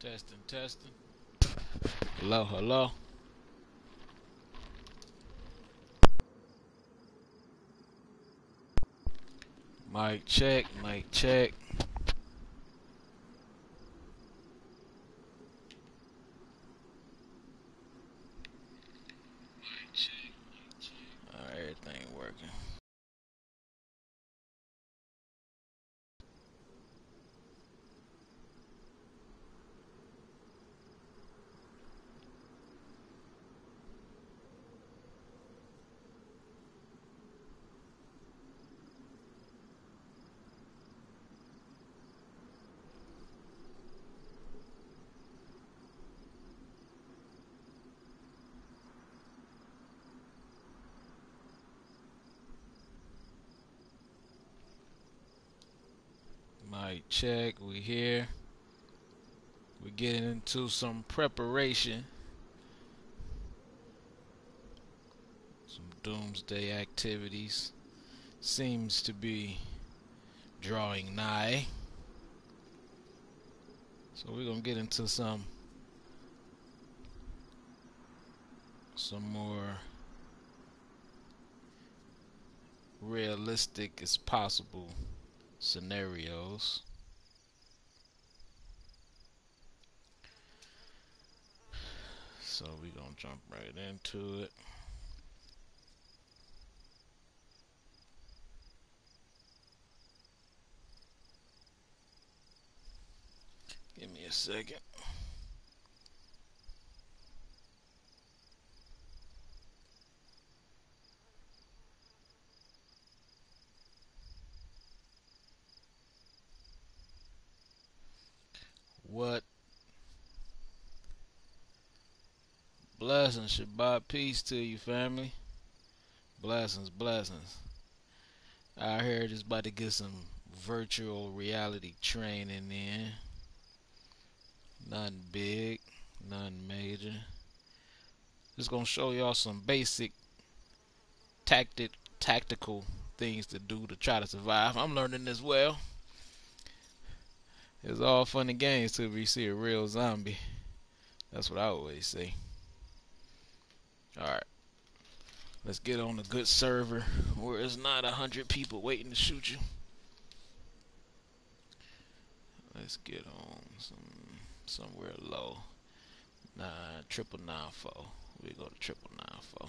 Testing, testing. Hello, hello. Mic check, mic check. Alright, everything working. Mic check, we here. We're getting into some preparation. Some doomsday activities. Seems to be drawing nigh. So we're gonna get into some more realistic as possible scenarios. So we're gonna jump right into it. Give me a second. What blessings, Shabbat peace to you, family. Blessings, blessings. I heard just about to get some virtual reality training in. Nothing big, nothing major. Just gonna show y'all some basic tactical things to do to try to survive. I'm learning as well. It's all fun and games till we see a real zombie. That's what I always say. Alright. Let's get on a good server where it's not 100 people waiting to shoot you. Let's get on somewhere low. 99994. We go to 9994.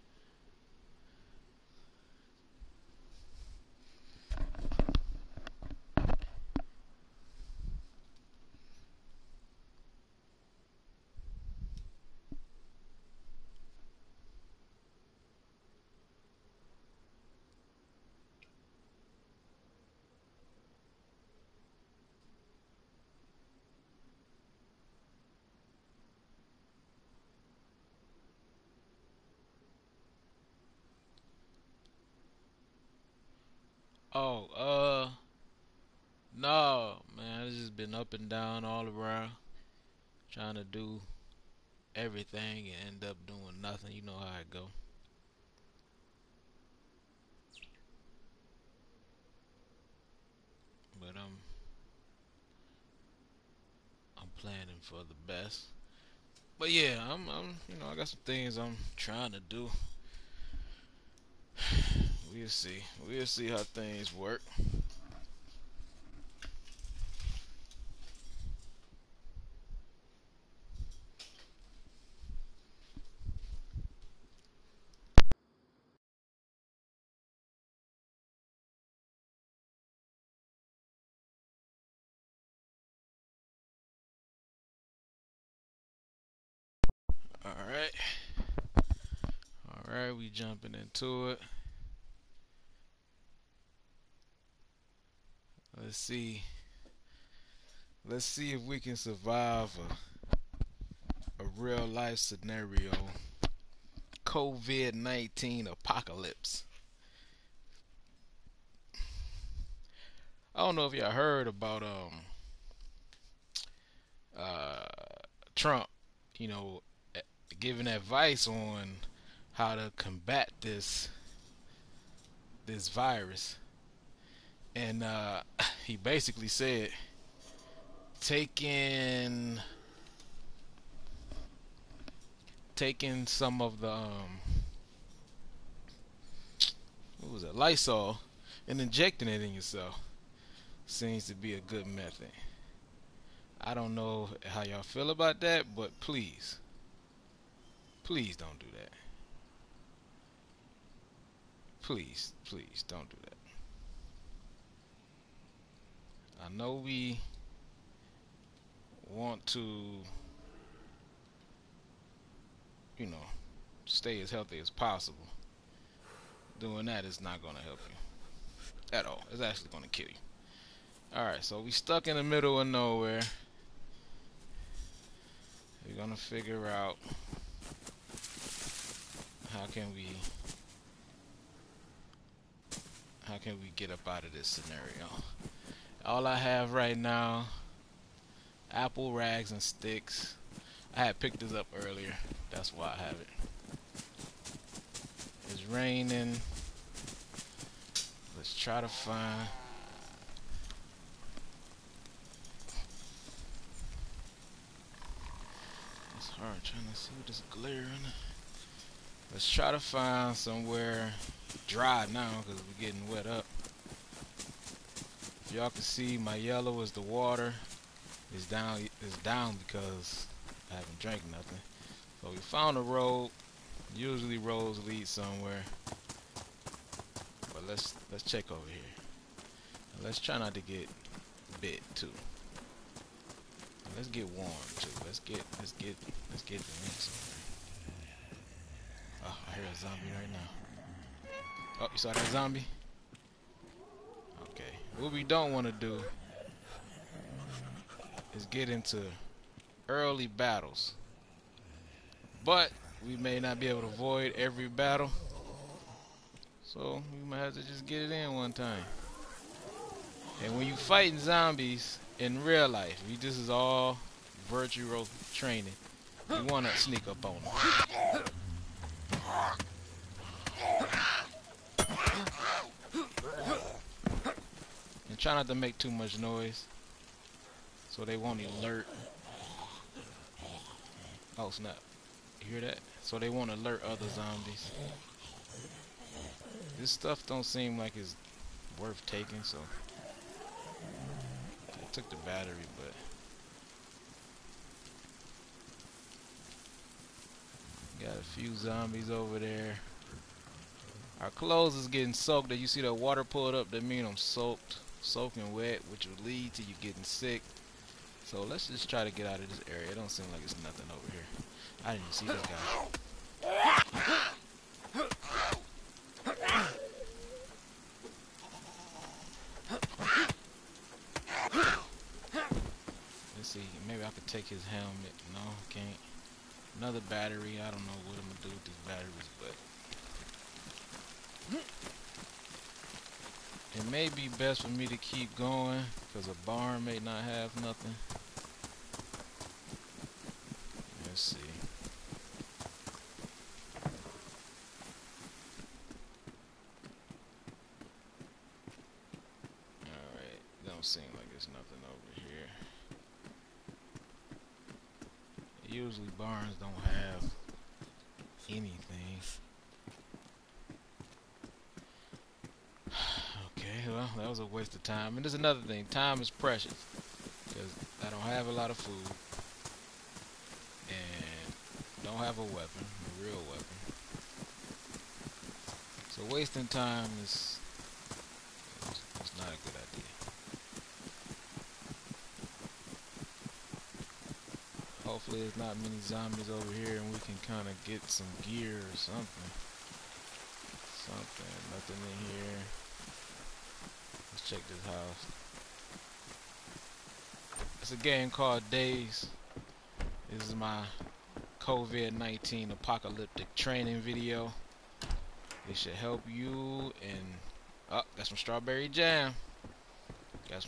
Oh, no, man, it's just been up and down all around, trying to do everything and end up doing nothing. You know how it go. But I'm planning for the best. But yeah, I'm I got some things I'm trying to do. We'll see. We'll see how things work. Alright. Alright, we jumping into it. Let's see. Let's see if we can survive a real life scenario. COVID-19 apocalypse. I don't know if y'all heard about uh Trump, you know, giving advice on how to combat this virus. And he basically said taking taking some of the what was it, Lysol, and injecting it in yourself seems to be a good method. I don't know how y'all feel about that, but please, please don't do that. Please, please don't do that. I know we want to, you know, stay as healthy as possible. Doing that is not going to help you at all. It's actually going to kill you. Alright, so we stuck in the middle of nowhere. We're going to figure out how can we get up out of this scenario. All I have right now, apple rags and sticks. I had picked this up earlier. That's why I have it. It's raining. Let's try to find. It's hard trying to see what this glaring. Let's try to find somewhere dry now because we're getting wet up. If y'all can see, my yellow is the water. It's down because I haven't drank nothing. So we found a road. Usually roads lead somewhere. But let's check over here. And let's try not to get bit too. And let's get warm too. Let's get the meat somewhere. Oh, I hear a zombie right now. Oh, you saw that zombie? Okay. What we don't want to do is get into early battles. But we may not be able to avoid every battle. So we might have to just get it in one time. And when you fighting zombies in real life, this is all virtual training. You want to sneak up on them. And try not to make too much noise so they won't alert. Oh snap. You hear that? So they won't alert other zombies. This stuff don't seem like it's worth taking, so I took the battery, but got a few zombies over there. Our clothes is getting soaked. You see that water pulled up? That means I'm soaking wet, which will lead to you getting sick. So let's just try to get out of this area. It don't seem like it's nothing over here. I didn't see this guy. Let's see. Maybe I could take his helmet. No, can't. Another battery. I don't know what I'm gonna do with these batteries, but it may be best for me to keep going because a barn may not have nothing. Let's see. Alright, don't seem like there's nothing over here. Usually barns don't have anything. Okay, well, that was a waste of time. And there's another thing, time is precious. Because I don't have a lot of food. And don't have a weapon, a real weapon. So wasting time is not a good idea. Hopefully there's not many zombies over here and we can kind of get some gear or something. Nothing in here. Let's check this house. It's a game called Days. This is my COVID-19 apocalyptic training video. It should help you in... Oh, got some strawberry jam. Alright,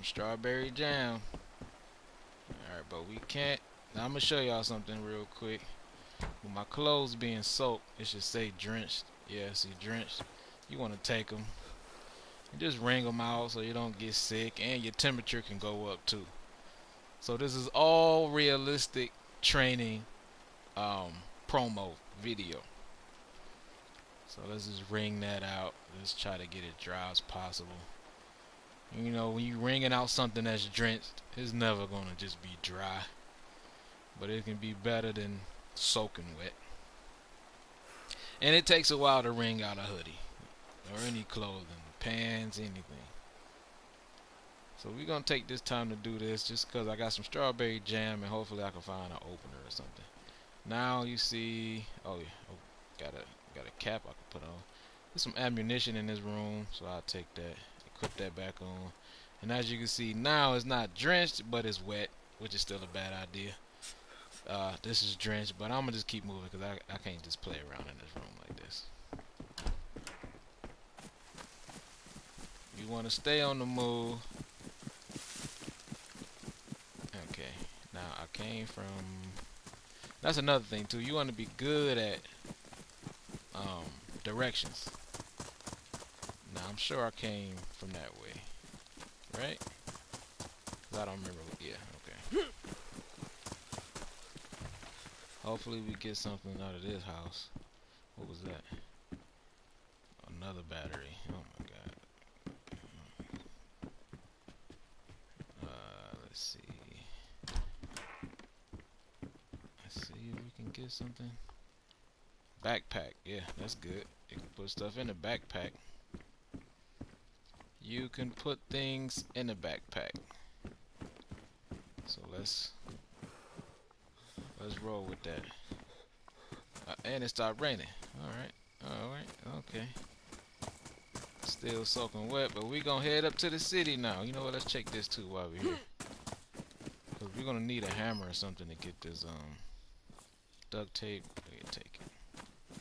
but we can't... Now I'm going to show y'all something real quick. With my clothes being soaked, it should say drenched. Yeah, see, drenched. You want to take them and just wring them out so you don't get sick and your temperature can go up too. So this is all realistic training promo video. So let's just wring that out. Let's try to get it dry as possible. You know, when you wringing out something that's drenched, it's never gonna just be dry, but it can be better than soaking wet. And it takes a while to wring out a hoodie or any clothing, pants, anything. So we're gonna take this time to do this just because I got some strawberry jam and hopefully I can find an opener or something. Now you see, oh yeah, got a cap I can put on. There's some ammunition in this room, so I'll take that, equip that back on. And as you can see now, it's not drenched, but it's wet, which is still a bad idea. This is drenched, but I'm gonna just keep moving because I can't just play around in this room like this. You want to stay on the move. Okay, now I came from. That's another thing too. You want to be good at directions. Now I'm sure I came from that way, right? I don't remember. Yeah, okay. Hopefully we get something out of this house. What was that? Another battery. Oh my god. Let's see. Let's see if we can get something. Backpack. Yeah, that's good. You can put stuff in a backpack. You can put things in a backpack. So let's roll with that. And it stopped raining. Alright, okay. Still soaking wet, but we gonna head up to the city now. You know what, let's check this too while we're here. Cause we're gonna need a hammer or something to get this duct tape. Okay, take it.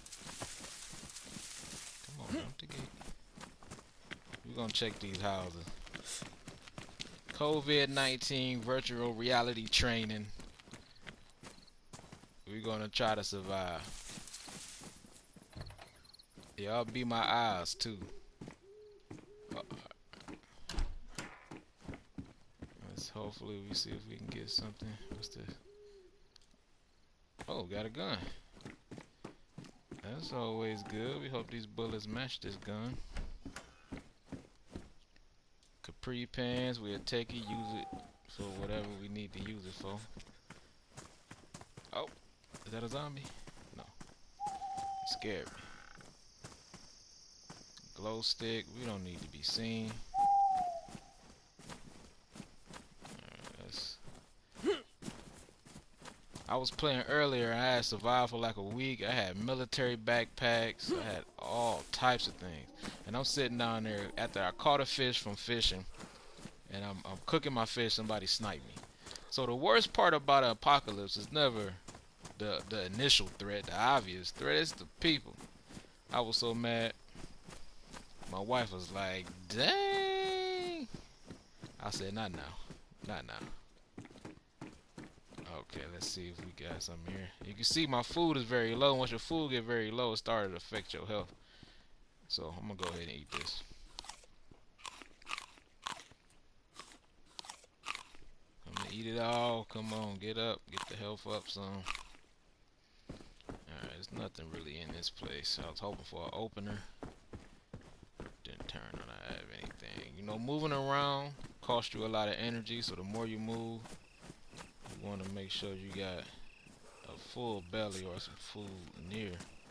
Come on, up the gate. We're gonna check these houses. COVID-19 virtual reality training. We're gonna try to survive. Y'all be my eyes too. Let's hopefully we see if we can get something. What's this? Oh, got a gun. That's always good. We hope these bullets match this gun. Capri pants, we'll take it, use it for whatever we need to use it for. Oh, is that a zombie? No. It scared me. Glow stick, we don't need to be seen. I was playing earlier and I had survived for like a week. I had military backpacks. I had all types of things. And I'm sitting down there after I caught a fish from fishing. And I'm cooking my fish. Somebody sniped me. So the worst part about an apocalypse is never the initial threat, the obvious threat. It's the people. I was so mad. My wife was like, dang. I said, not now. Not now. Okay, let's see if we got something here. You can see my food is very low. Once your food get very low, it started to affect your health. So I'm gonna go ahead and eat this. I'm gonna eat it all. Come on, get up, get the health up some. Alright, there's nothing really in this place. I was hoping for an opener. Didn't turn on I have anything. You know, moving around costs you a lot of energy, so the more you move, you want to make sure you got a full belly or some food near.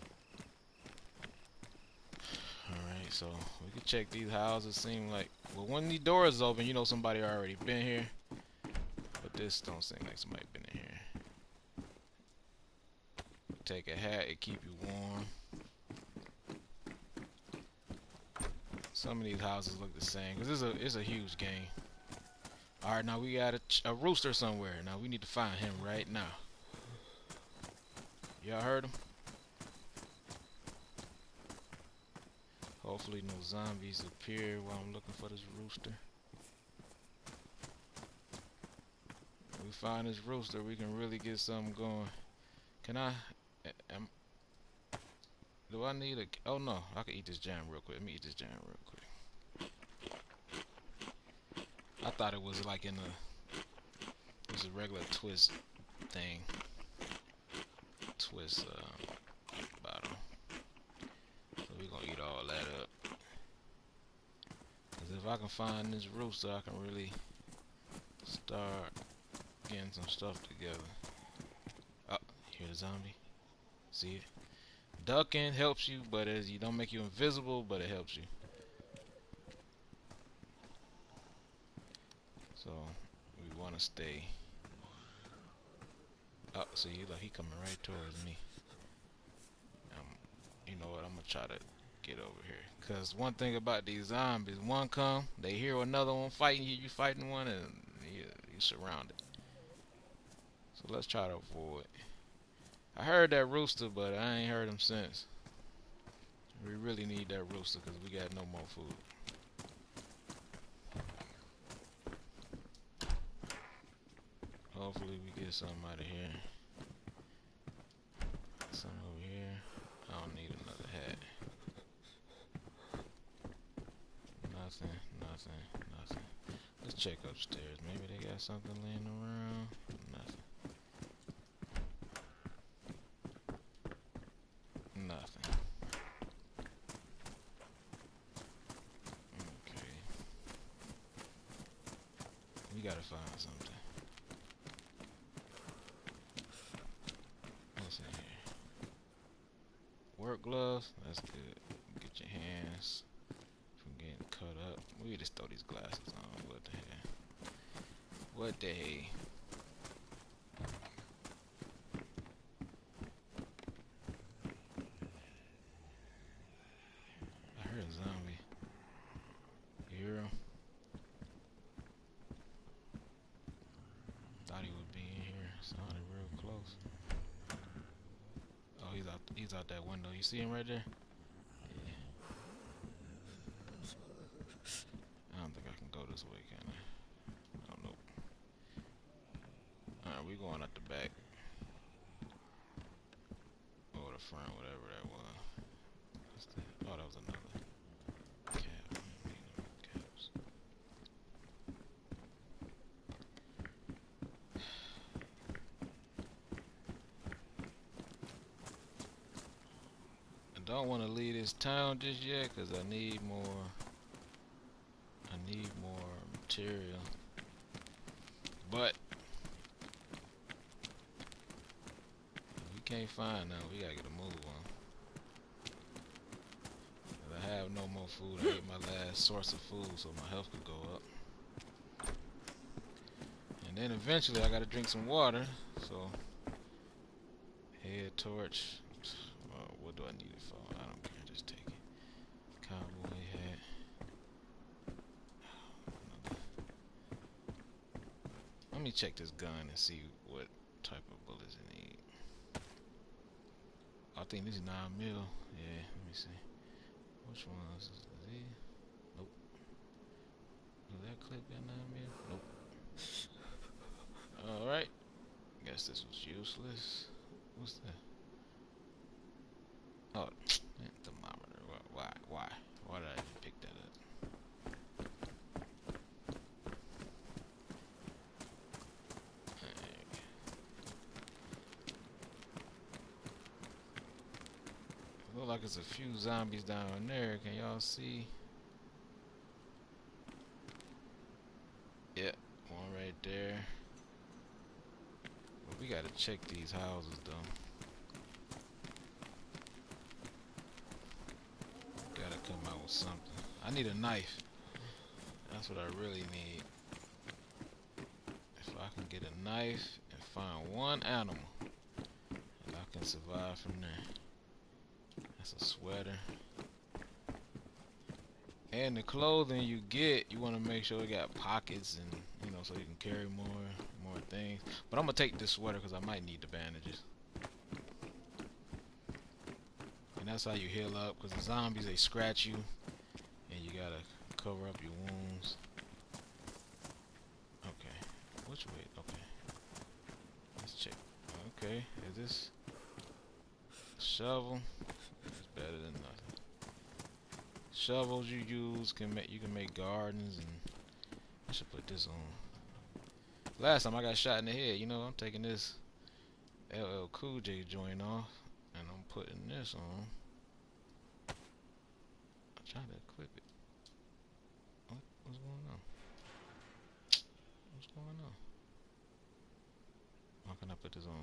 Alright, so we can check these houses. Seem like, well, when the doors open, you know somebody already been here. But this don't seem like somebody been in here. Take a hat, it keep you warm. Some of these houses look the same because it's a huge game. Alright, now we got a rooster somewhere. Now we need to find him right now. Y'all heard him? Hopefully no zombies appear while I'm looking for this rooster. If we find this rooster, we can really get something going. Can I... do I need a... Oh no, I can eat this jam real quick. Let me eat this jam real quick. I thought it was like in a... It was a regular twist thing. Twist. this bottom. So we're gonna eat all that up. Cause if I can find this rooster, I can really start getting some stuff together. Oh, here's the zombie. See it? Ducking helps you, but you don't make you invisible, but it helps you. So we want to stay. Oh, see, look, he coming right towards me. You know what? I'm gonna try to get over here. Cause one thing about these zombies, one come, they hear another one fighting you. You fighting one, and you surrounded. So let's try to avoid. I heard that rooster, but I ain't heard him since. We really need that rooster because we got no more food. Hopefully we get something out of here. Something over here. I don't need another hat. Nothing, nothing, nothing. Let's check upstairs. Maybe they got something laying around. Nothing. Nothing. Okay. We gotta find something. What's in here? Work gloves? That's good. Get your hands from getting cut up. We just throw these glasses on. What the hell? What the hell? I heard a zombie. You hear him? Thought he would be in here. Sounded real close. Oh, he's out that window. You see him right there? Yeah. I don't think I can go this way, can I? Oh, nope. Alright, we going out the back. Or the front, whatever that was. What's that? Oh, that was another cap. Caps. I don't want to leave this town just yet because I need more material. But if we can't find none, we gotta get a move on. I have no more food. I ate my last source of food so my health could go up. And then eventually I gotta drink some water. So head torch. What do I need it for? I don't care. Just take it. Cowboy hat. Let me check this gun and see what type of bullets it need. I think this is 9mm. Yeah, let me see. Which one is this? Nope. Does that clip got 9mm? Nope. Alright. Guess this was useless. What's that? Oh, thermometer. Why? Why did I even pick that up? Look like there's a few zombies down there. Can y'all see? Yep, one right there. But we gotta check these houses though. Gotta come out with something. I need a knife. That's what I really need. If I can get a knife and find one animal, and I can survive from there. That's a sweater. And the clothing you get, you want to make sure it got pockets and, you know, so you can carry more things. But I'm gonna take this sweater because I might need the bandages. And that's how you heal up, because the zombies, they scratch you and you gotta cover up your wounds. Okay, which way? Okay, let's check. Okay, is this shovel? It's better than nothing. Shovels you use you can make gardens, and I should put this on. Last time I got shot in the head, you know, I'm taking this LL Cool J joint off, and I'm putting this on. I'm trying to clip it. What's going on? What's going on? How can I put this on?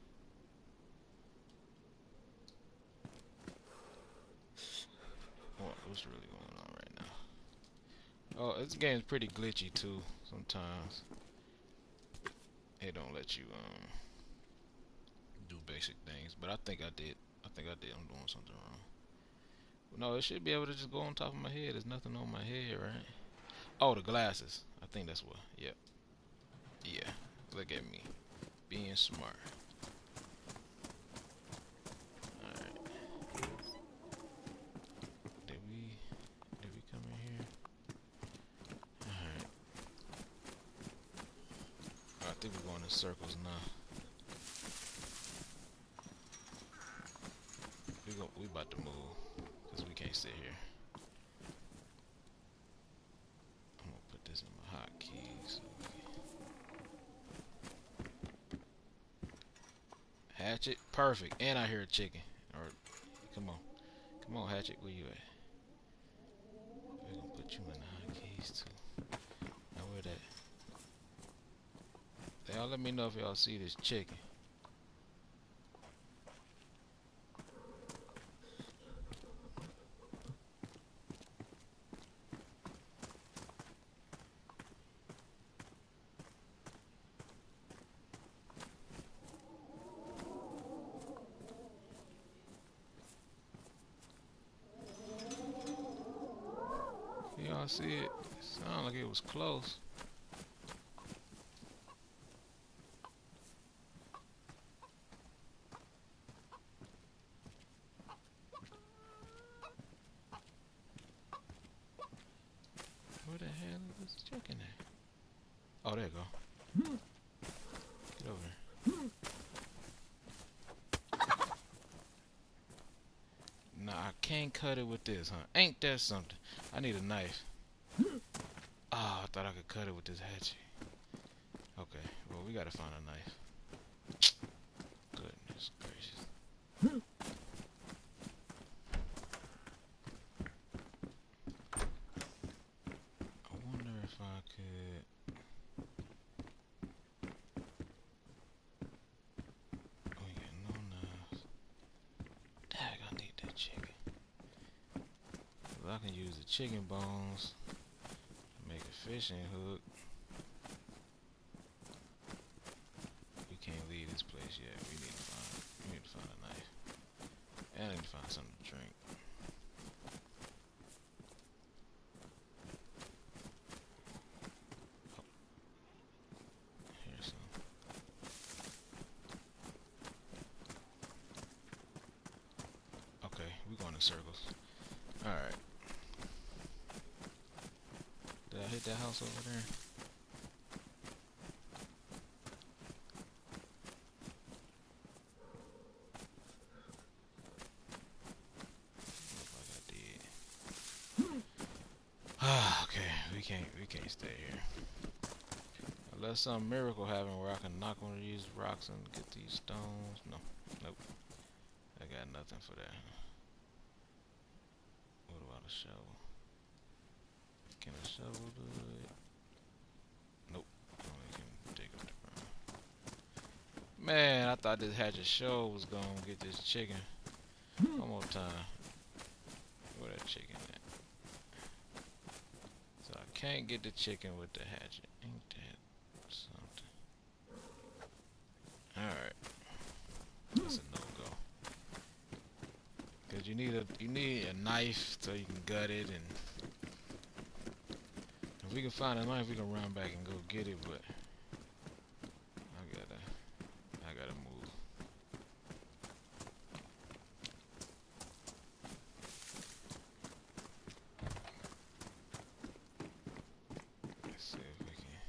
What's really going on right now? Oh, this game's pretty glitchy too. Sometimes it don't let you do basic things, but I think I did. I'm doing something wrong. No, it should be able to just go on top of my head. There's nothing on my head, right? Oh, the glasses. I think that's what. Yep. Yeah. Look at me, being smart. All right. Did we come in here? All right. I think we're going in circles now. We about to move because we can't sit here. I'm gonna put this in my hotkeys. Hatchet, perfect. And I hear a chicken. Or come on, Hatchet, where you at? We're gonna put you in the hotkeys too. Now where that? Y'all let me know if y'all see this chicken. Y'all see it? Sound like it was close. Where the hell is this chicken at? Oh, there you go. Get over here. Nah, I can't cut it with this, huh? Ain't that something? I need a knife. Oh, I thought I could cut it with this hatchet. Okay, well, we gotta find a knife. Goodness gracious. I wonder if I could... Oh, yeah, no knives. Dang, I need that chicken. Well, I can use the chicken bones to make a fishing hook. We can't leave this place yet. We need to find a knife. And I need to find something to drink. Oh, here's some. Okay, we're going in circles. Alright. Did I hit that house over there? Look like I did. Ah, okay, we can't stay here. Unless some miracle happen where I can knock one of these rocks and get these stones. No, nope. I got nothing for that. What about a shovel? Can a shovel do it? Nope. Only can dig up the ground. Man, I thought this hatchet shovel was gonna get this chicken. One more time. Where that chicken at? So I can't get the chicken with the hatchet. Ain't that something? Alright. That's a no-go. Cause you need a knife so you can gut it, and if we can find a knife we can run back and go get it, but I gotta move. Let's see if we can.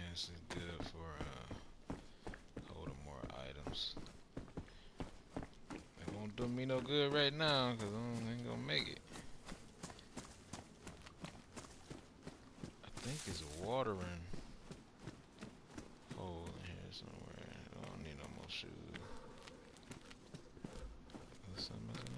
This is good for holding more items. It won't do me no good right now because I ain't gonna make it. I think it's a watering hole in here somewhere. I don't need no more shoes. Is something else in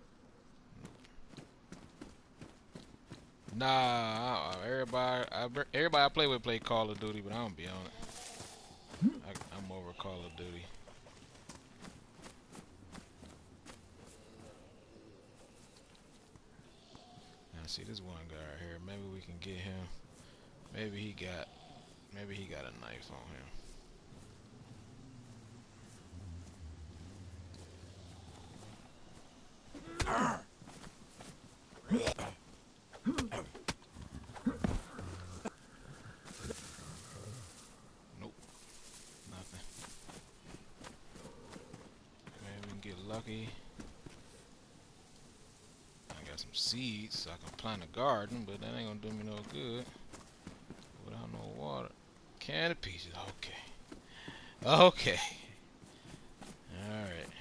there? Nah, everybody I play with play Call of Duty, but I don't be on it. I'm over Call of Duty. Now see this one guy right here. Maybe we can get him. Maybe he got a knife on him. Nope, nothing. Maybe we can get lucky. I got some seeds so I can plant a garden, but that ain't gonna do me no good without no water. Can of peaches, okay. Okay. Alright.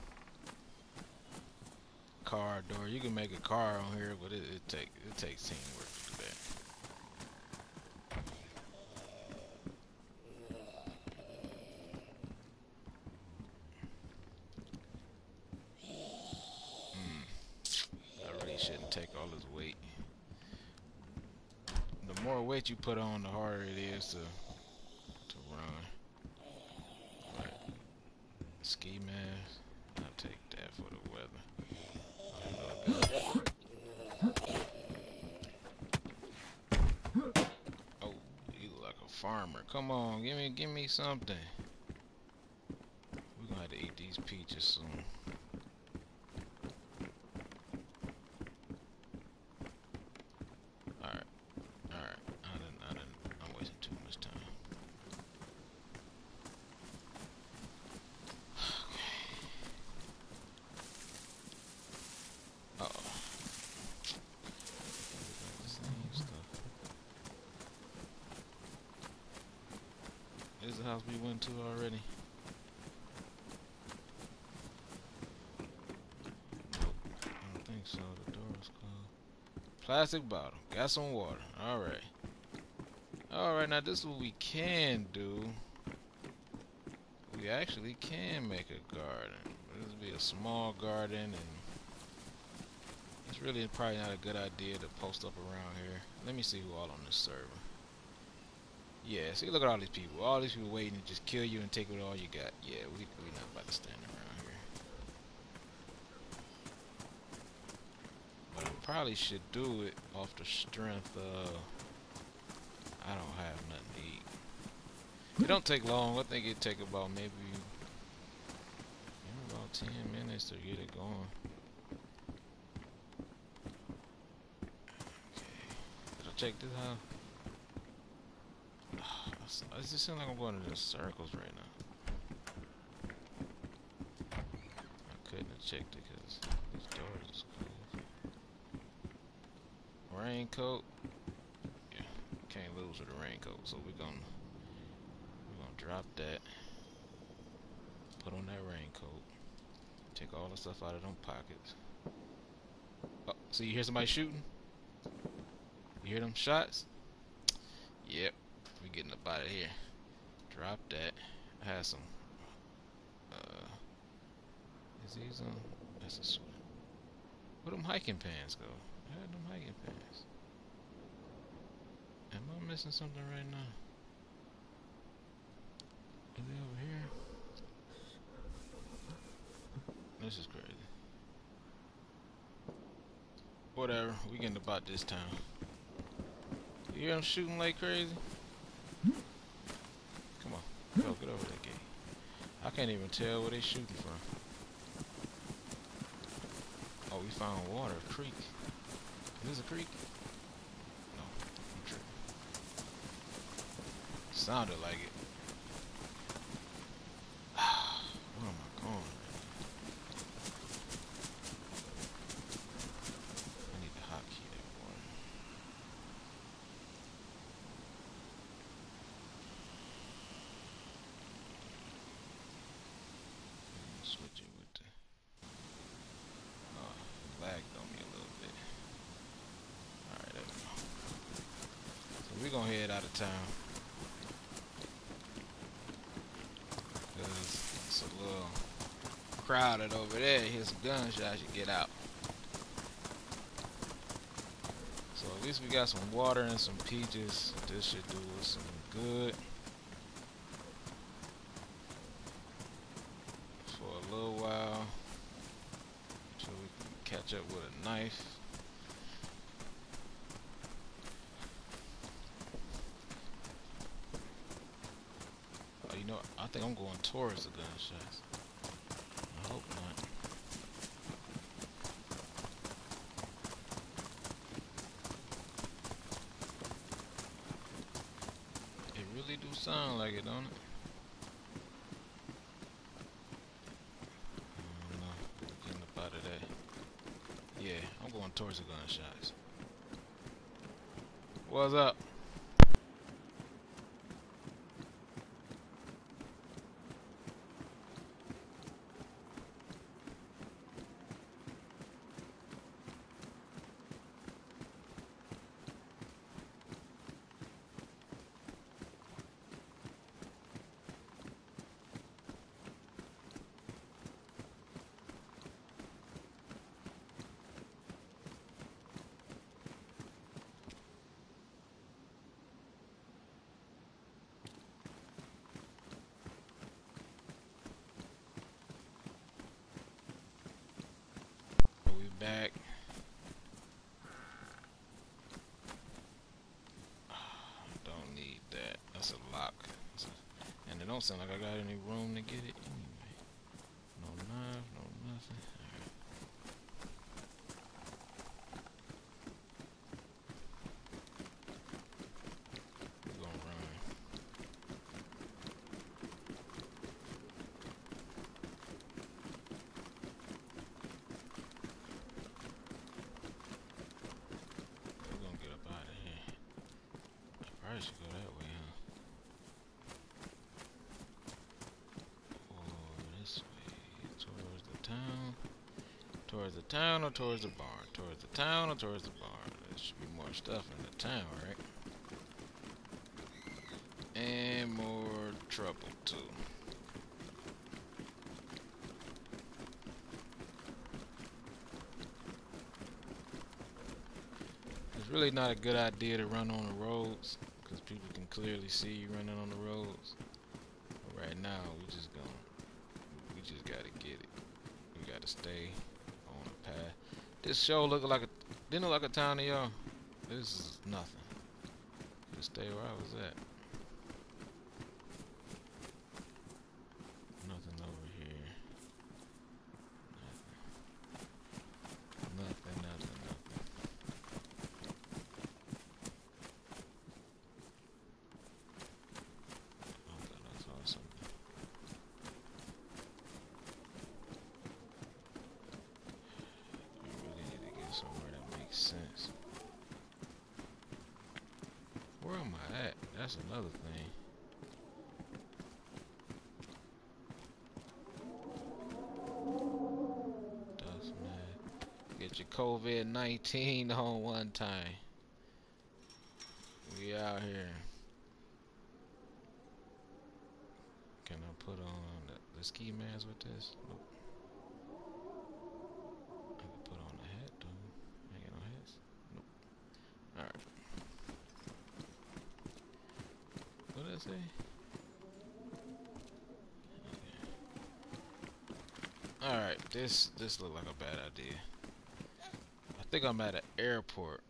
Car door. You can make a car on here, but it takes teamwork to do that. I really shouldn't take all this weight. The more weight you put on, the harder it is to run. Right. Ski mask. I'll take that for the weather. Oh, you look like a farmer. Come on, give me something. We're gonna have to eat these peaches soon. Alright. I'm wasting too much time. Uh-oh. This is the house we went to already. Nope, I don't think so. The door is closed. Plastic bottle. Got some water. Alright. Alright, now this is what we can do. We actually can make a garden. This would be a small garden, and it's really probably not a good idea to post up around here. Let me see who all on this server. Yeah, see, look at all these people. All these people waiting to just kill you and take all you got. Yeah, we not about to stand around here. But I probably should do it off the strength of I don't have nothing to eat. It don't take long. I think it take about maybe about 10 minutes to get it going. Okay. Did I check this out? It just seems like I'm going in circles right now. I couldn't have checked it because these doors is closed. Raincoat. Yeah, can't lose with a raincoat, so we're gonna drop that. Put on that raincoat. Take all the stuff out of them pockets. Oh, so you hear somebody shooting? You hear them shots? Yep. We getting up out of here. Drop that. I had some. Is these on? That's a sweat. Where them hiking pants go? I had them hiking pants. Am I missing something right now? Are they over here? This is crazy. Whatever. We getting about this time. You hear them shooting like crazy? Come on. Go, get over that gate. I can't even tell where they shooting from. Oh, we found water. A creek. Is this a creek? No. I'm tripping. Sounded like it. Where am I going right now? I need to hotkey that water. gonna head out of town. Cause it's a little crowded over there. Hear some gunshots, you get out. So at least we got some water and some peaches. This should do us some good for a little while until we can catch up with a knife. Oh, you know, I think I'm going towards the gunshots. I hope not. It really do sound like it, don't it? I don't know. Getting up out of that. Yeah, I'm going towards the gunshots. What's up? We back. Don't need that. That's a lock. And it don't sound like I got any room to get it anyway. No knife, no nothing. Alright. We're gonna run. We're gonna get up out of here. I probably should go that way, huh? Or this way. Towards the town. Towards the town or towards the barn? Towards the town or towards the barn? There should be more stuff in the town, right? And more trouble, too. It's really not a good idea to run on the roads because people can clearly see you running on the roads. But right now, we just gotta get it. We gotta stay on the path. This show didn't look like a town to y'all. This is nothing. Just stay where I was at. Nothing over here. Nothing. Oh, I thought I saw something. We really need to get somewhere that makes sense. Where am I at? That's another thing. Dust man. Get your COVID-19 on one time. We out here. Can I put on the ski mask with this? Nope. I can put on the hat though. I ain't got no hats. Nope. Alright. What did I say? Okay. Alright, this look like a bad idea. I think I'm at an airport.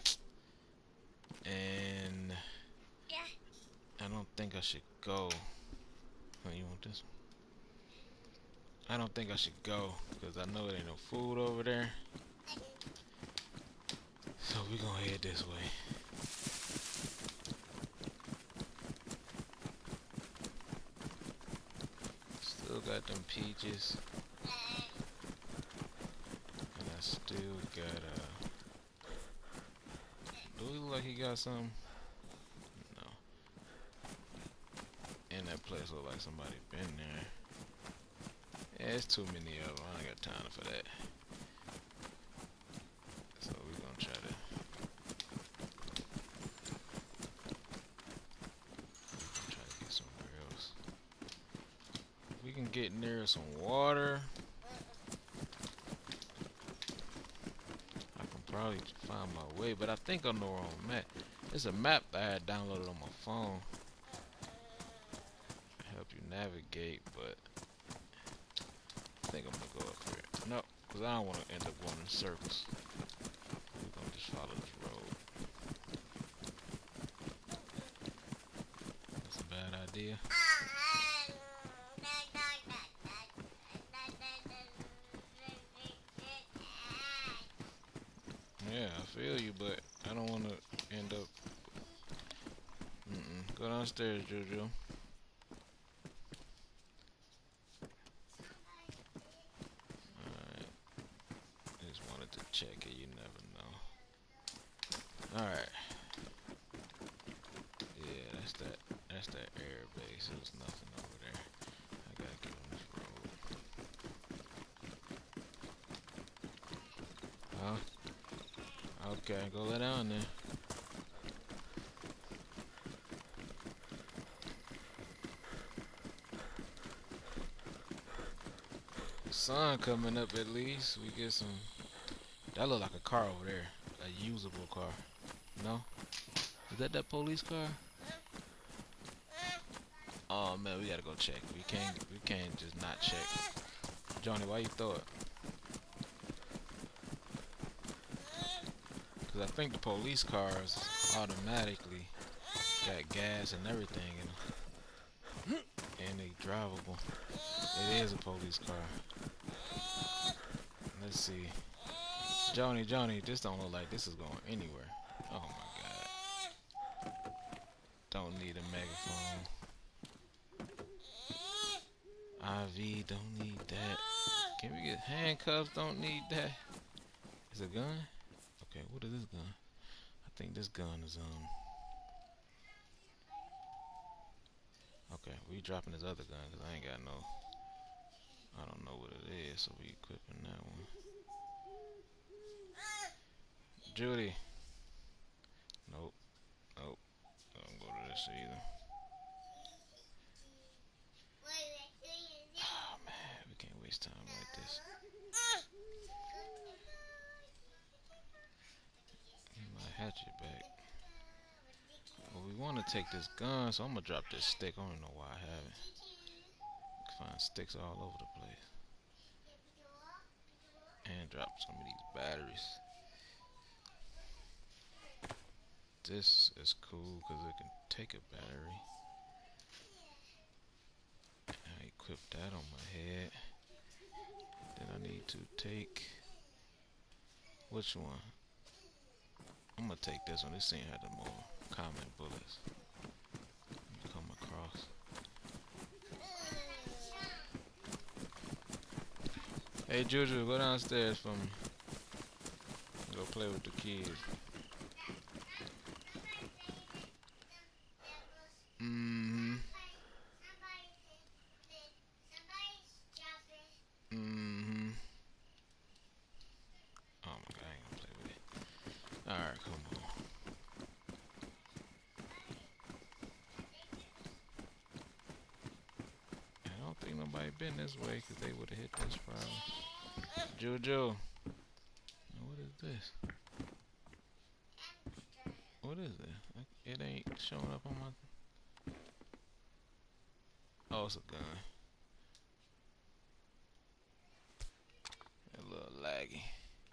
And I don't think I should go. Oh, you want this one? I don't think I should go because I know there ain't no food over there. So we gonna head this way. Still got them peaches. And I still got do he look like he got something? No. And that place look like somebody been there. Yeah, it's too many of them. I ain't got time for that. So we gonna try to can get near some water, I can probably find my way, but I think I know where I'm at. It's a map that I had downloaded on my phone. Help you navigate, but I think I'm gonna go up here. No, because I don't want to end up going in circles. We're gonna just follow this road. That's a bad idea. Yeah, I feel you, but I don't want to end up. Go downstairs, Juju. Alright. Just wanted to check it, you never know. Alright. Yeah, that's that air base. There's nothing over there. I gotta get on this road. Huh? Okay, go lay down there. Sun coming up at least. We get some. That look like a car over there. A usable car. No? Is that police car? Oh man, we gotta go check. We can't just not check. Johnny, why you throw it? Cause I think the police cars automatically got gas and everything in them. And they drivable. It is a police car. Let's see. Johnny, this don't look like this is going anywhere. Oh my god. Don't need a megaphone. IV, don't need that. Can we get handcuffs? Don't need that. Is it a gun? Okay, what is this gun? I think this gun is okay, we dropping this other gun because I ain't got no. I don't know what it is, so we equipping that one. Judy. Nope. Nope. I don't go to this either. Oh man, we can't waste time like this. Get my hatchet back. Well, we want to take this gun, so I'm gonna drop this stick. I don't know why I haven't. Find sticks all over the place. And drop some of these batteries. This is cool because it can take a battery. I equip that on my head. Then I need to take which one? I'm gonna take this one. This thing had the more common bullets. Come across. Hey Juju, go downstairs for me. Go play with the kids. Oh my god, I ain't gonna play with it. Alright, come on. I don't think nobody been this way because they would have hit this probably. Juju. What is this? What is this? It ain't showing up on my. Oh, it's a gun. A little laggy.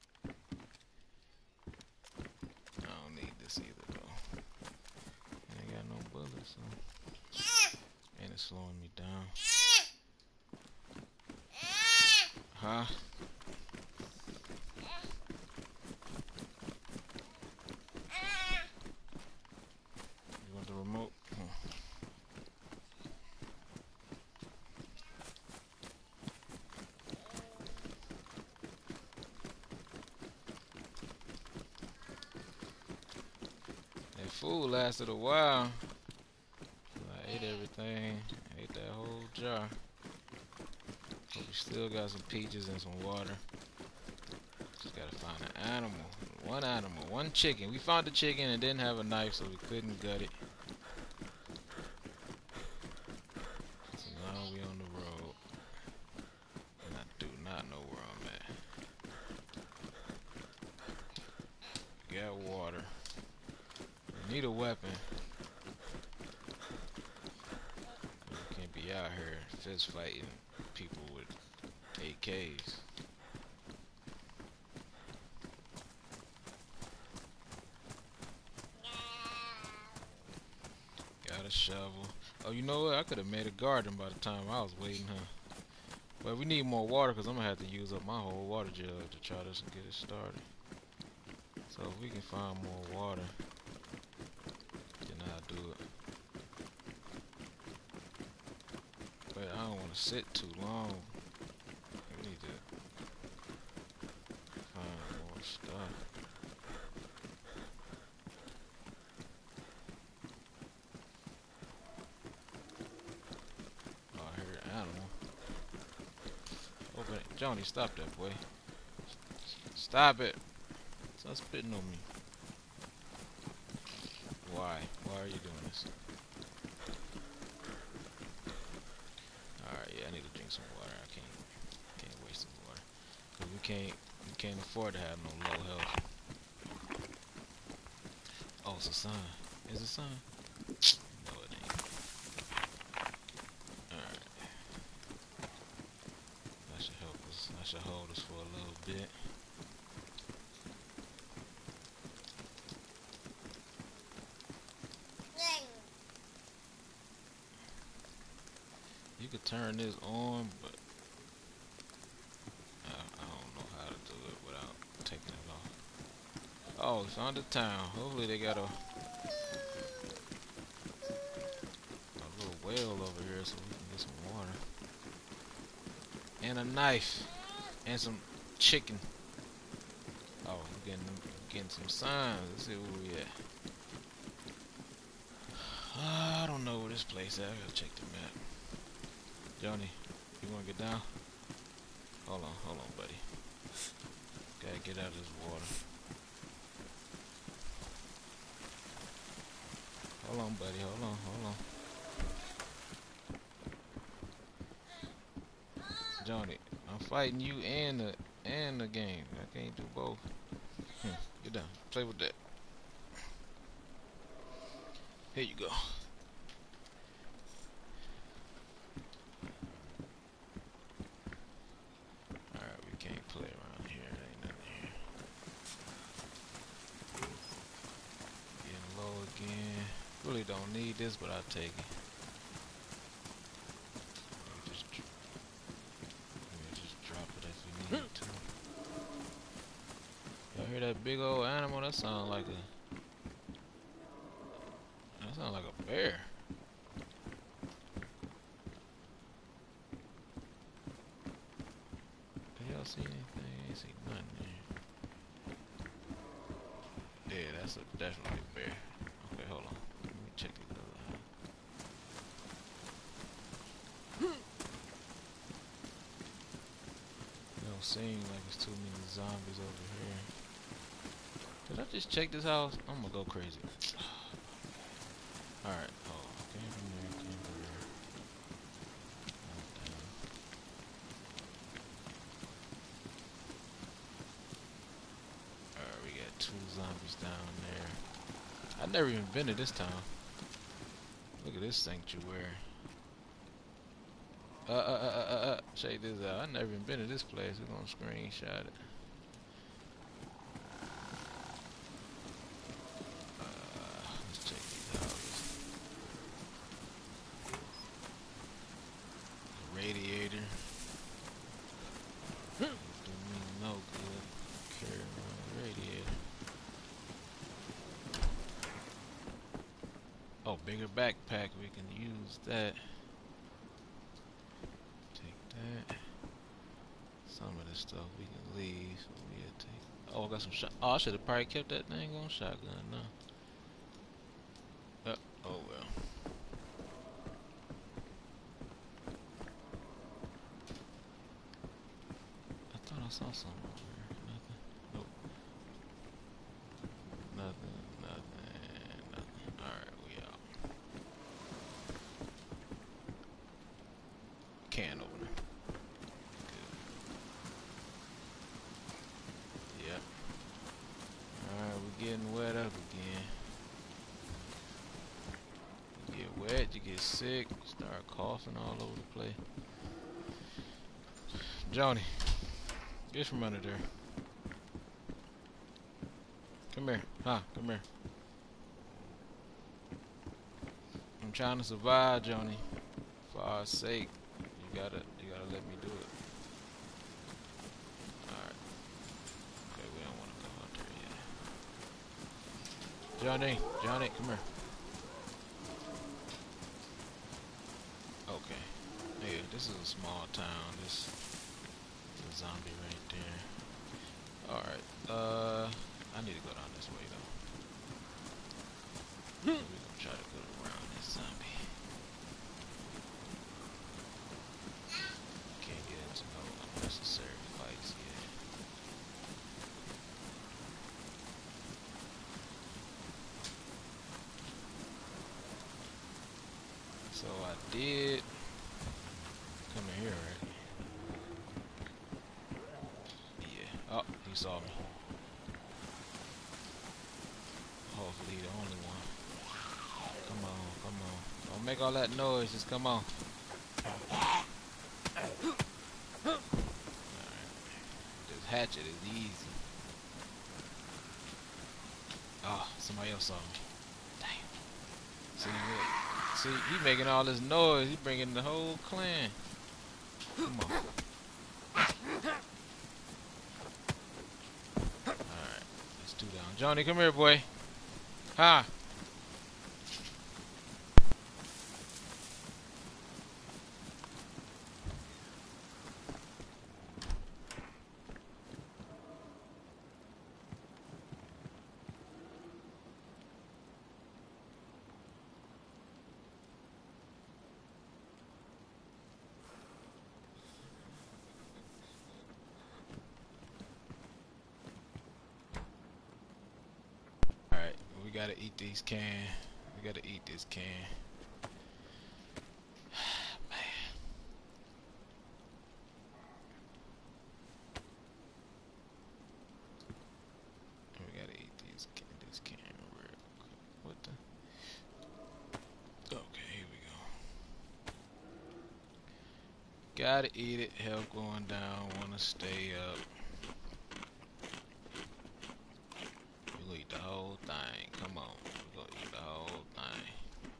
I don't need this either though. I ain't got no bullets, so. And it's slowing me down. Huh? You want the remote? That food lasted a while. I ate everything. I ate that whole jar. But we still got some peaches and some water. Just gotta find an animal. One animal. One chicken. We found the chicken and didn't have a knife, so we couldn't gut it. So now we on the road. got water. We need a weapon. We can't be out here fist fighting people with AKs. Got a shovel. Oh, you know what? I could have made a garden by the time I was waiting, huh? But we need more water because I'm going to have to use up my whole water jug to try this and get it started. So if we can find more water, then I'll do it. But I don't want to sit too long. We need to find more stuff. Oh, I heard an animal. Open it. Johnny, stop that, boy. Stop it. Stop spitting on me. Why? Why are you doing this? Alright, yeah, I need to drink some water. I can't waste some water. Cause we can't afford to have no low health. Oh, it's a sign. Is it a sign? No, it ain't. Alright. That should help us. That should hold us for a little bit. You could turn this on, but I don't know how to do it without taking it off. Oh, we found a town. Hopefully they got a little well over here so we can get some water. And a knife. And some chicken. Oh, we're getting some signs. Let's see where we at. I don't know where this place is. I gotta check the map. Johnny, you wanna get down? Hold on, buddy. Gotta get out of this water. Hold on, buddy. Hold on. Johnny, I'm fighting you and the game. I can't do both. Get down. Play with that. Here you go. Alright, we can't play around here. There ain't nothing here. Getting low again. Really don't need this, but I'll take it. Just drop it if we need to. Y'all hear that big old animal? That sounds like a bear. Do y'all see anything? I ain't see nothing there. Yeah, that's definitely a bear. Okay, hold on. Let me check the other eye. It don't seem like it's too many zombies over here. Did I just check this house? I'm gonna go crazy. Alright, oh, came from there. Alright, we got 2 zombies down there. I've never even been to this town. Look at this sanctuary. Check this out. I've never even been to this place. We're gonna screenshot it. Let's check these houses. Radiator. Do me no good. Carry around a radiator. Oh, bigger backpack. We can use that. Take that. Some of this stuff we can leave. So we'll take. Oh, I got some shot. Oh, I should have probably kept that thing on shotgun. No. Oh well. I thought I saw something over here. Nothing. Nope. Nothing. Alright, we out. Can opener. Good. Yep. Alright, we getting wet up again. You get wet, you get sick, start coughing all over the place. Joni, get from under there. Come here. Huh, come here. I'm trying to survive, Joni. For our sake, you gotta let me do it. Alright. Okay, we don't want to go out there yet. Johnny, come here. Okay. Yeah, this is a small town. This is a zombie right there. Alright. I need to go down this way though. We're gonna try to go around this zombie. Can't get into no unnecessary fights yet. So I did come in here, right? Yeah. Oh, he saw me. Hopefully the only one. Come on, come on. Don't make all that noise, just come on. Alright. This hatchet is easy. Oh, somebody else saw me. Damn. See, he making all this noise. He bringing the whole clan. Come on. Alright, that's 2 down. Johnny, come here, boy. Ha! Alright, we gotta eat these cans. We gotta eat this can. Man. We gotta eat this can real quick. What the? Okay, here we go. Gotta eat it. Health going down. Wanna stay up. We gonna eat the whole thing. Come on. We gonna eat the whole thing.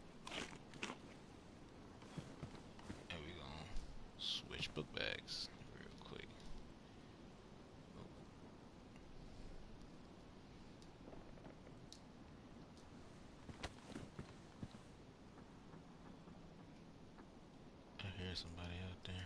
And we gonna switch book bags real quick. I hear somebody out there.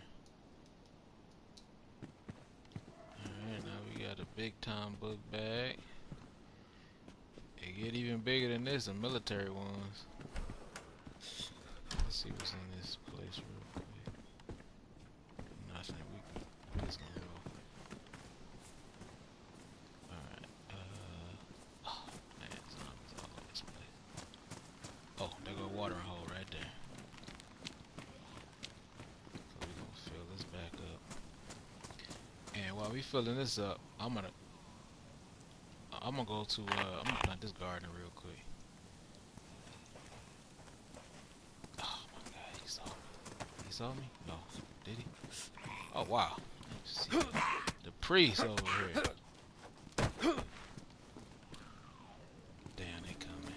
Alright, now we got a big time book bag. It get even bigger than this, the military ones. Let's see what's in this place real quick. Nothing. We just gonna go. Alright. Oh man, zombies all over this place. Oh, there go a watering hole right there. So we gonna fill this back up. And while we filling this up, I'm gonna go to I'm gonna plant this garden real quick. Oh my god, he saw me. He saw me? No. Did he? Oh wow. See the priest over here. Damn, they coming.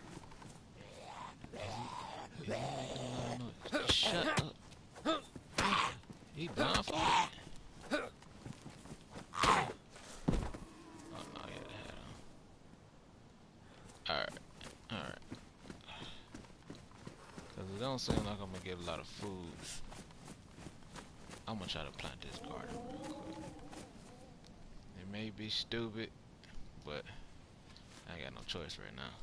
Is he making a lot of noise? Shut up. He blindfolded. Alright. Because it don't seem like I'm going to get a lot of food. I'm going to try to plant this garden real quick. It may be stupid, but I ain't got no choice right now.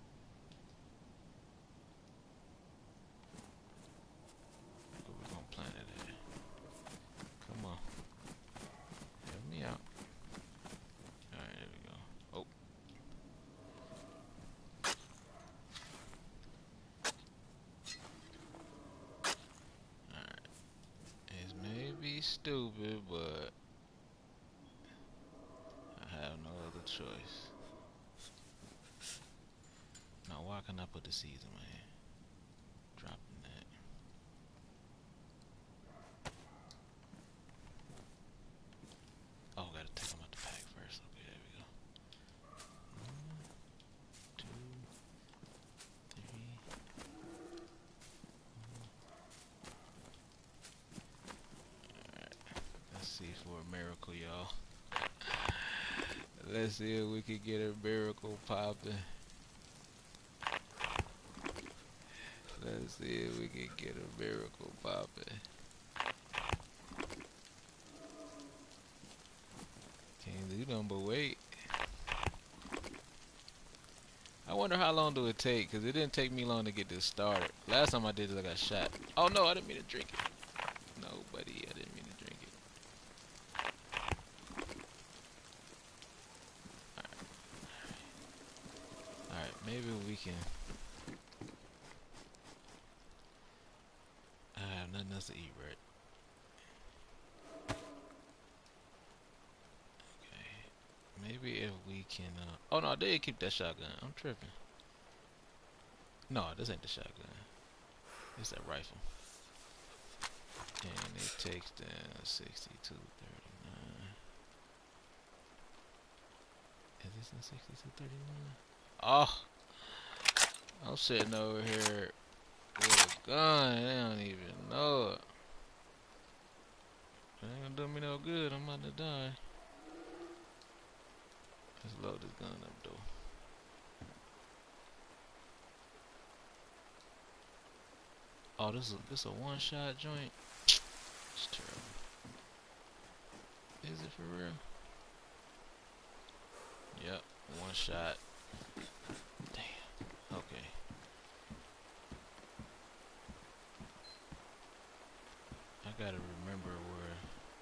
Where we going to plant it at? Come on. Help me out. Alright, there we go. Oh. Stupid, but I have no other choice. Why can't I put the seeds in my hand? Dropping that. Oh, gotta take them out the pack first. Okay, there we go. 1, 2, 3. Alright. Let's see for a miracle, y'all. Let's see if we can get a miracle popping. Let's see if we can get a miracle popping. Can't do nothing but wait. I wonder how long do it take, because it didn't take me long to get this started. Last time I did this, I got shot. Oh no, I didn't mean to drink it. No, buddy, I didn't mean to drink it. Alright, maybe we can... I have nothing else to eat, right? Okay. Maybe if we can... oh no, I did keep that shotgun. I'm tripping. No, this ain't the shotgun. It's that rifle. And it takes down 6239. Is this in 6239? Oh! I'm sitting over here with a gun. They don't even know it. It ain't gonna do me no good. I'm about to die. Let's load this gun up though. Oh, this is a one-shot joint. It's terrible. Is it for real? Yep, one shot. Damn. Okay. I gotta remember where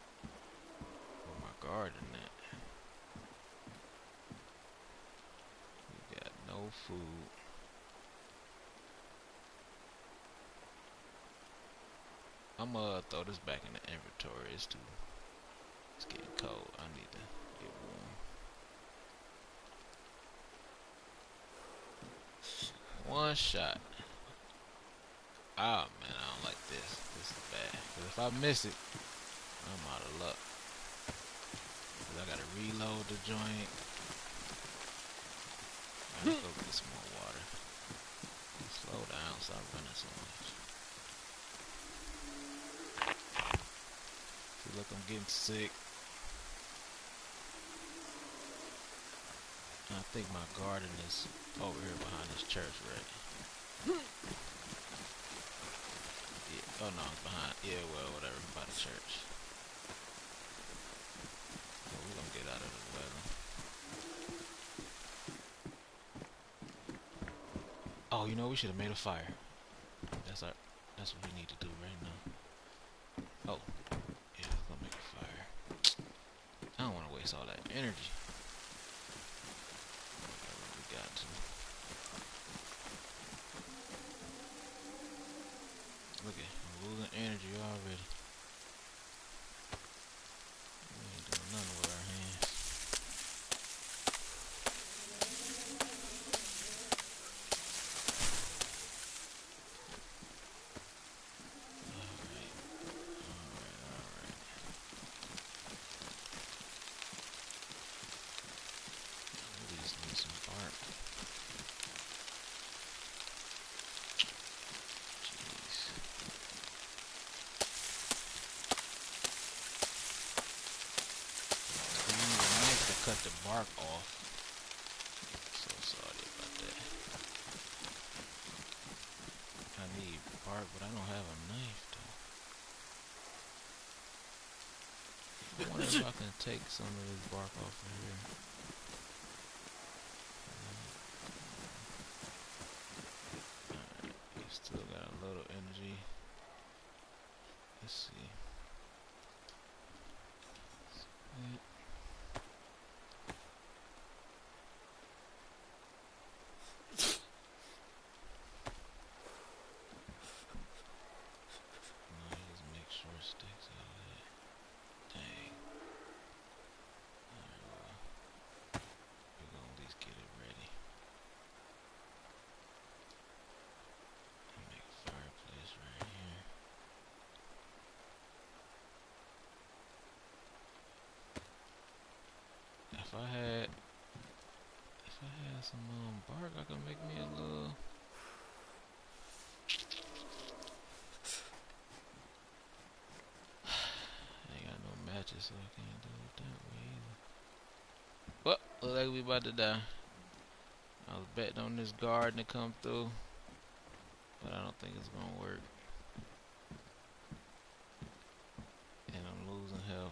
my garden at. We got no food. I'm gonna throw this back in the inventory. It's getting cold. I need to get warm. One shot. Ah, man, I don't like this. This is bad. Cause if I miss it, I'm out of luck. Cause I gotta reload the joint. Let's go get some more water. Slow down, stop running so much. See, look, I'm getting sick. I think my garden is over here behind this church, right? Yeah. Oh no, it's behind. Yeah, well, whatever, by the church. Well, we're gonna get out of the weather. Oh, you know, we should have made a fire. That's what we need to do right now. Oh, yeah, let's go make a fire. I don't want to waste all that energy. We got to. Look at, I'm losing energy already. We ain't doing nothing with our hands. Cut the bark off. So sorry about that. I need bark, but I don't have a knife though. I wonder if I can take some of this bark off of here. Alright, we still got a little energy. Let's see. Sticks out of that. Dang. Alright, well, we're gonna at least get it ready. if I had some bark, I could make me a little. I ain't got no matches, so I can't do it that way either. Well, look like we about to die. I was betting on this garden to come through, but I don't think it's gonna work. And I'm losing health.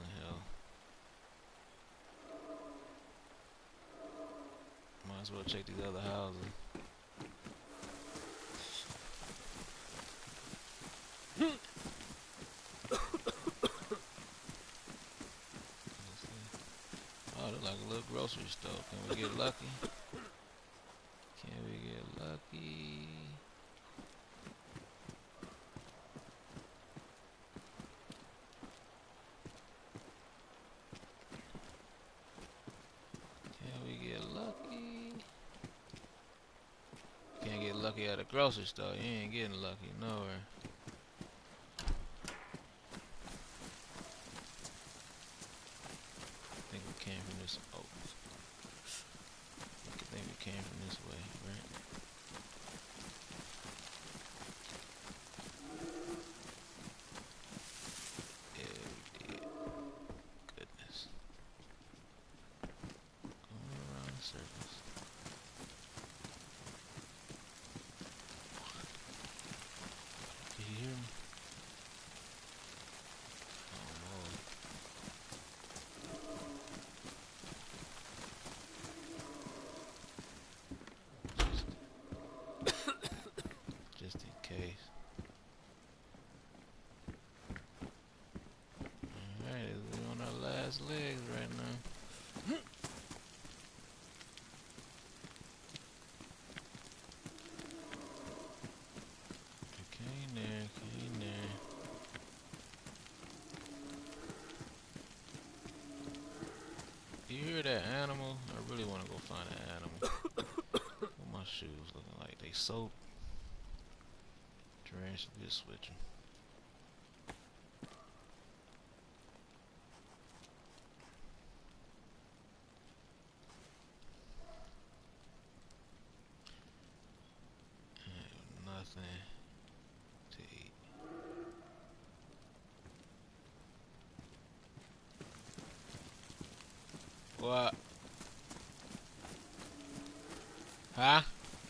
Might as well check these other houses. Oh, look like a little grocery store. Can we get lucky? Can we get lucky? Can we get lucky? Can't get lucky at a grocery store. You ain't getting lucky nowhere. I think we came from this. Oh, I think we came from this way, right? Yeah, we did. Goodness. Going around in circles. Can you hear me? Just in case. Alright, we're on our last legs right now. Came there. Do you hear that animal? I really want to go find that animal. What my shoes looking like? They soaked. Terrain should be switching. Nothing to eat. What? Huh?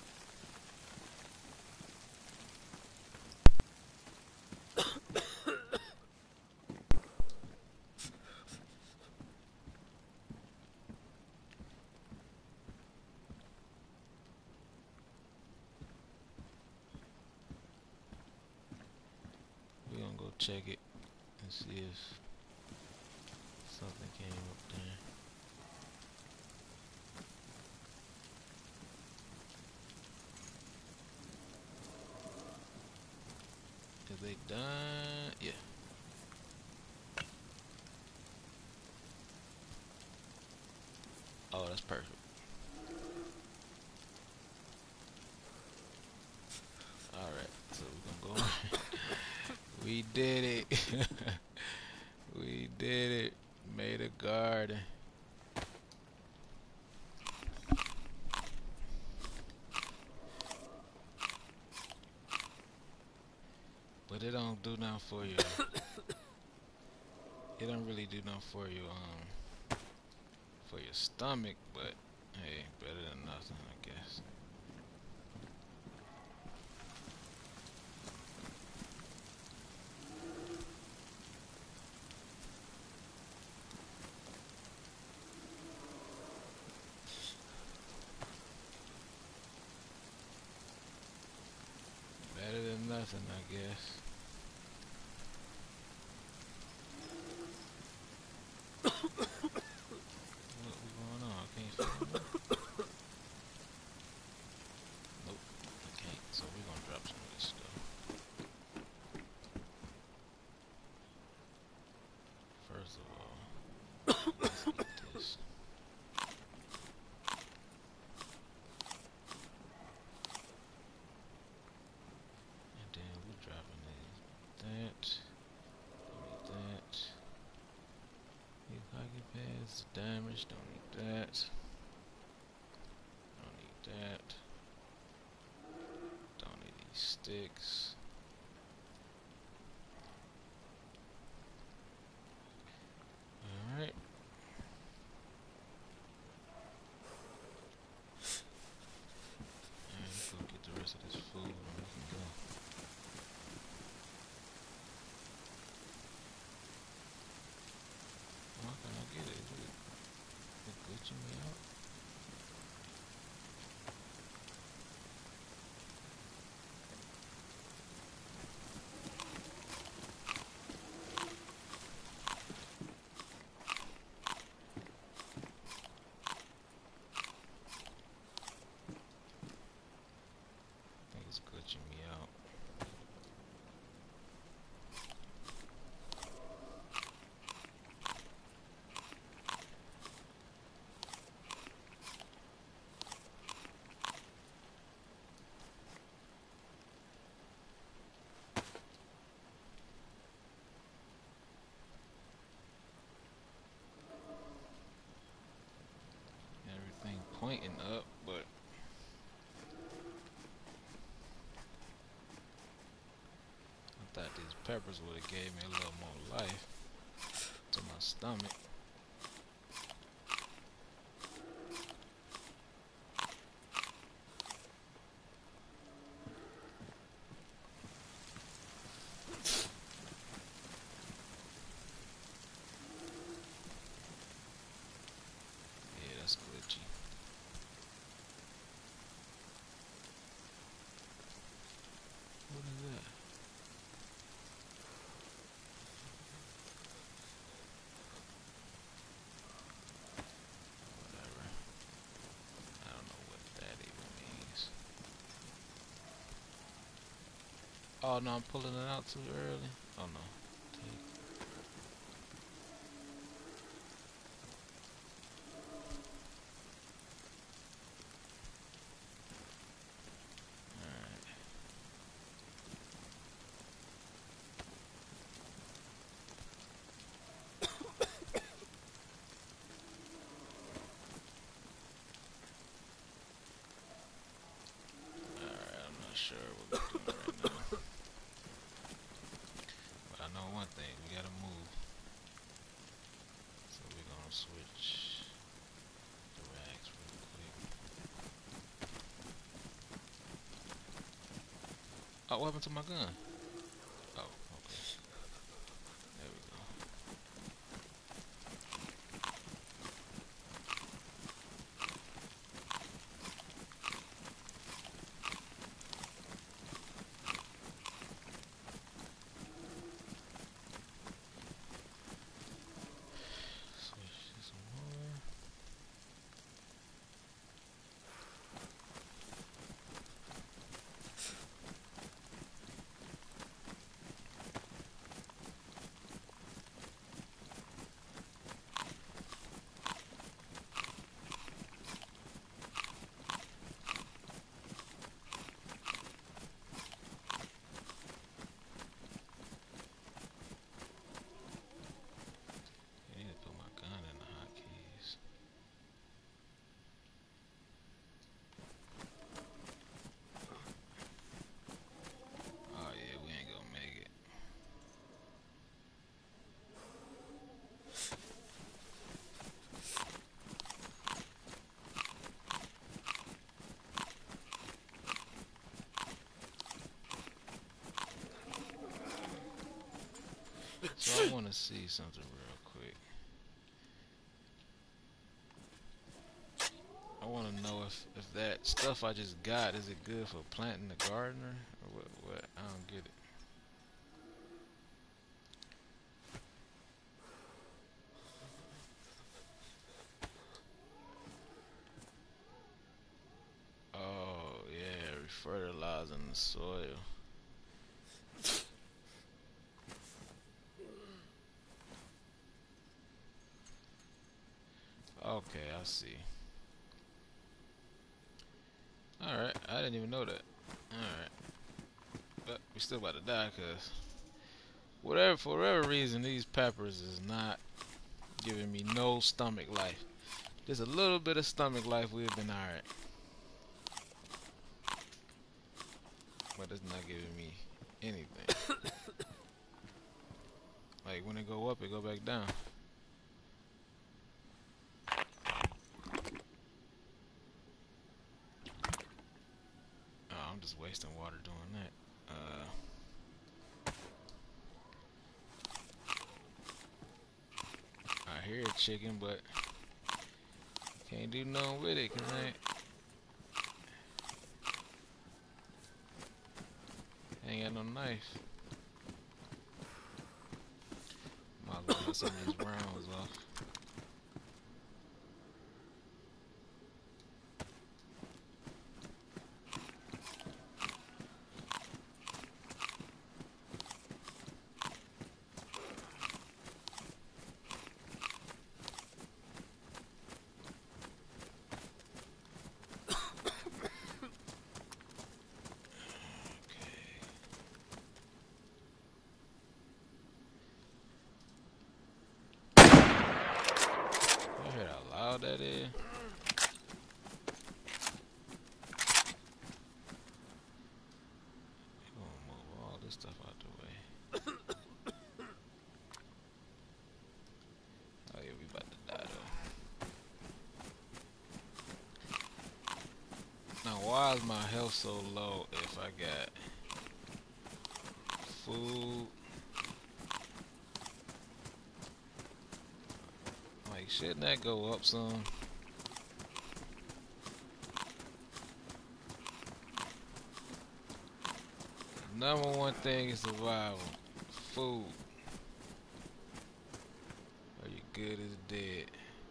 We're gonna go check it and see if something came up there. Is they done? Yeah. Oh, that's perfect. Alright, so we're gonna go. We did it. We did it. Made a garden. But it don't do nothing for you. It don't really do nothing for you, for your stomach, but hey, better than nothing, I guess. Better than nothing, I guess. What's going on? I can't figure it out. Nope, I can't. So we're gonna drop some of this stuff. First of all, let's eat this. And then we're dropping that. Don't eat that. These hockey pads, damage, don't eat that. Don't need that. Don't need these sticks. Alright. Let's go get the rest of this food and we can go. Why can't I get it? Is it glitching me out? I think it's glitching me out. Everything pointing up, but I thought these peppers would have gave me a little more life to my stomach. Yeah, that's glitchy. What is that? Whatever. I don't know what that even means. Oh no, I'm pulling it out too early. Oh no. Alright. Alright, I'm not sure what we're doing right now. But I know one thing, we gotta move. So we're gonna switch the rags real quick. Oh, what happened to my gun? Oh, okay. There we go. Switch this some more. I need to put my gun in the hotkeys. Oh yeah, we ain't gonna make it. So I want to see something real quick. I want to know if that stuff I just got, is it good for planting the gardener or what? I don't get it. Oh yeah, refertilizing the soil. Okay, I see. Alright, I didn't even know that. Alright. But we still about to die because for whatever reason, these peppers is not giving me no stomach life. Just a little bit of stomach life, we've been alright. But it's not giving me anything. Like when it go up, it go back down. Oh, I'm just wasting water doing that. I hear a chicken, but can't do nothing with it, cause I ain't got no knife. Might as well let some of these rounds off. You heard how loud that is? I'm gonna move all this stuff out the way. Oh yeah, we about to die though. Now why is my health so low if I got food? Like, shouldn't that go up some? Number one thing is survival. Food. Or you good as dead.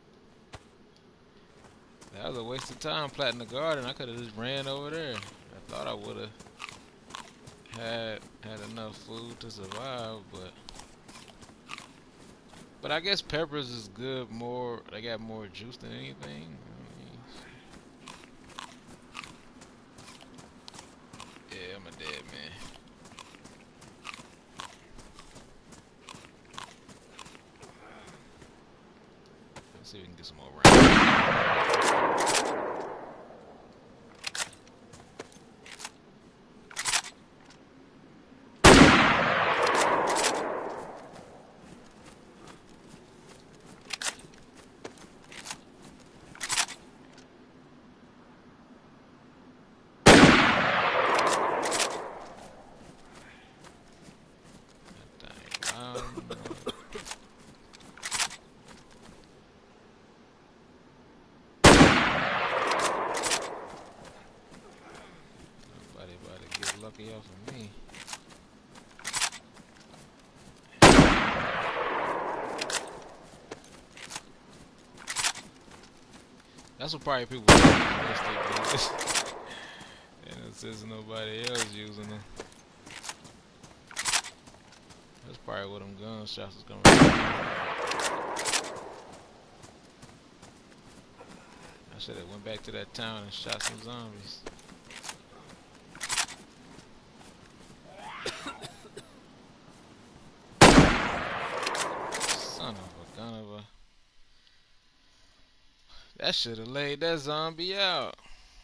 That was a waste of time planting the garden. I could have just ran over there. I thought I would have had enough food to survive, but I guess peppers is good. More, they got more juice than anything. Yeah, I'm a dead man. Let's see if we can get some more rounds. Nobody about to get lucky off of me. That's what probably people do. And since nobody else using them, that's probably what them gunshots is gonna be. I should have went back to that town and shot some zombies. Son of a gun of a. That should have laid that zombie out.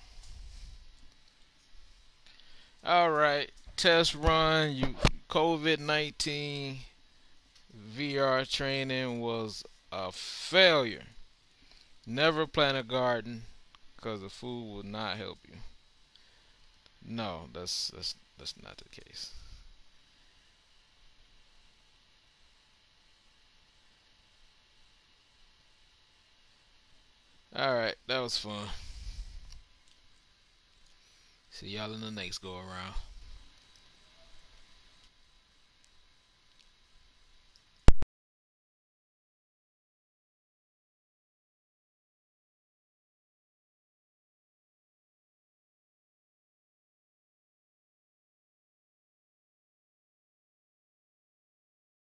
Alright, test run. COVID-19 VR training was a failure. Never plant a garden because the food will not help you. No, that's not the case. Alright, that was fun. See y'all in the next go around.